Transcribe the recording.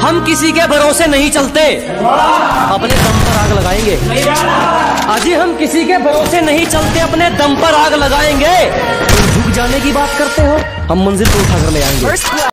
हम किसी के भरोसे नहीं चलते, अपने दम पर आग लगाएंगे। अजी हम किसी के भरोसे नहीं चलते, अपने दम पर आग लगाएंगे। तुम झुक जाने की बात करते हो, हम मंजिल को उठा कर ले आएंगे।